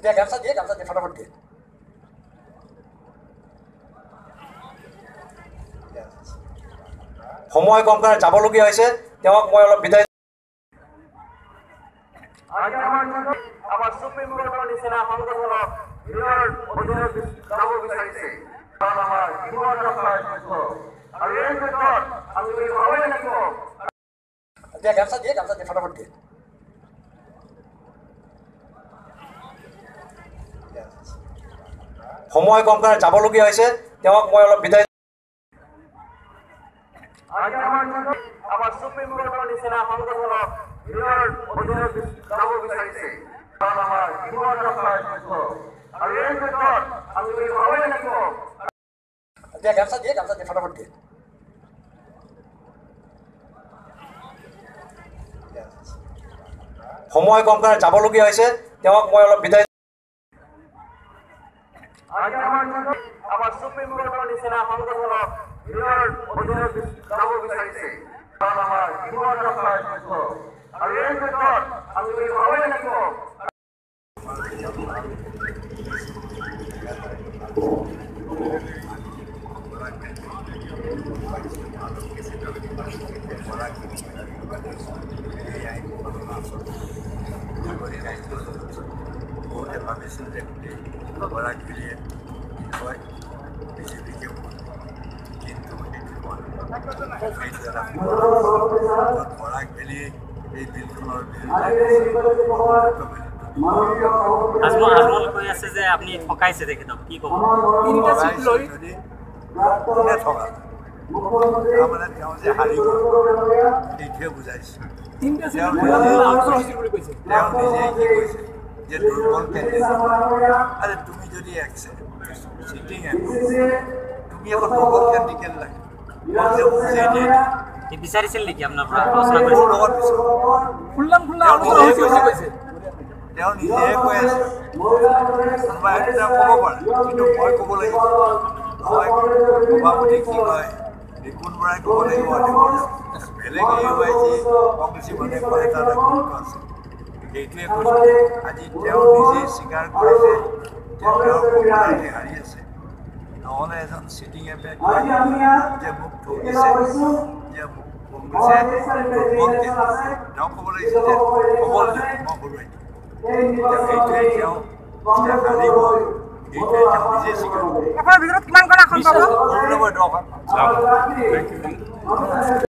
গামছা দিয়ে ফটাফট দিয়ে সময় কম কাৰণে যাবলগীয়া হৈছে তেওঁক মই অলপ বিদায় আমাৰ সুপ্ৰিম কোৰ্টৰ নিচিনা সংগঠনক নিজৰ অধীনত যাব বিচাৰিছে কাৰণ আমাৰ জীৱন ৰক্ষাৰ যুদ্ধ আৰু এই যুদ্ধত আমি হ'বই লাগিব গামছা দিয়ে ফটাফট দিয়ে সময় কম কাৰণে যাবলগীয়া হৈছে তেওঁক মই অলপ বিদায় আমাৰ সুপ্ৰিম কোৰ্টৰ নিচিনা সংগঠনক নিজৰ অধীনত যাব বিচাৰিছে কাৰণ আমাৰ জীৱন ৰক্ষাৰ যুদ্ধ আৰু এই যুদ্ধত আমি হ'বই লাগিব গামছা দিয়ে ফটাফট দিয়ে সময় কম কাৰণে যাবলগীয়া হৈছে তেওঁক মই অলপ বিদায় আমাৰ সুপ্ৰিম কোৰ্টৰ নিচিনা সংগঠনক নিজৰ অধীনত যাব বিচাৰিছে কাৰণ আমাৰ জীৱন ৰক্ষাৰ যুদ্ধ আৰু এই যুদ্ধত আমি হ'বই লাগিব বহুতে ভাবিছিল যে বৰাক ভেলীয়ে হয় বিজেপিকে কিন্তু সেইটো এটা বৰাক ভেলীয়ে এই বিলখনৰ আজমল কৈ আছে যে আপুনি ঠকাইছে তেখেতক কি ক'ব কোনে ঠকা তাৰমানে তেওঁ যে হাৰিব সেইটোৱে বুজাইছে তেওঁ নিজেই কি কৈছে যে দুৰ্বল কেণ্ডিডেট আৰে তুমি যদি চিটিং তুমি এখন দুৰ্বল কেণ্ডিডেট লাগে বিচাৰিছিল নেকি আপোনাৰ পৰা তেওঁ নিজে কৈ আছে কোনোবা এটা ক'ব পাৰে কিন্তু মই ক'ব লাগিব মই সভাপতি কি কয় ৰিপুণ বৰাই ক'ব লাগিব বেলেগ কংগ্ৰেছী মানুহে কয় তাত গুৰুত্ব আছে সেইটোৱে কৈছোঁ আজি তেওঁ নিজেই স্বীকাৰ কৰিছে যে তেওঁ কমলাইহে হাৰি আছে নহ'লে এজন চিটিং এম এ যে মোক ঠগিছে যে মোক কংগ্ৰেছে দুৰ্বলকে তেওঁ ক'ব লাগিছিল যে সবল দিওঁ মই হৰুৱাই দিম সেইটোৱে তেওঁ হাৰিব সেইটোৱে তেওঁ নিজেই স্বীকাৰ কৰিব 10খন